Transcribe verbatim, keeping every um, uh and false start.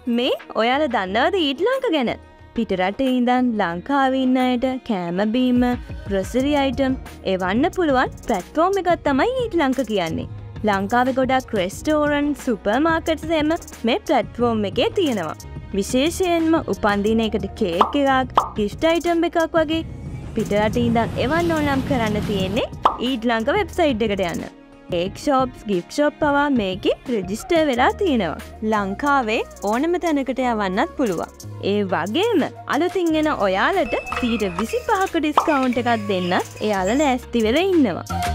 මේ ඔයාලා දන්නවද ඊට් ලංක ගැන? පිටරටේ ඉඳන් ලංකාවේ ඉන්න අයට කෑම බීම, ග්‍රොසරි අයිටම් එවන්න පුළුවන් ප්ලැට්ෆෝම් එකක් තමයි ඊට් ලංක කියන්නේ. ලංකාවේ ගොඩක් රෙස්ටෝරන්ට්, සුපර් මාකට්ස් එහෙම මේ ප්ලැට්ෆෝම් එකේ තියෙනවා. විශේෂයෙන්ම උපන්දිනයකට කේක් එකක්, ගිෆ්ට් අයිටම් එකක් වගේ පිටරටේ ඉඳන් එවන්න ඕන නම් කරන්න තියෙන්නේ ඊට් ලංක වෙබ්සයිට් එකට යන්න. කේක් ෂොප්ස්, ගිෆ්ට් ෂොප් පවා මේකේ රෙජිස්ටර් වෙලා තියෙනවා. ලංකාවේ ඕනම තැනකට යවන්නත් පුළුවන්. ඒ වගේම අලුතින් එන ඔයාලට සීට විසිපහක ඩිස්කවුන්ට් එකක් දෙන්නත් එයාලා ලෑස්ති වෙලා ඉන්නවා.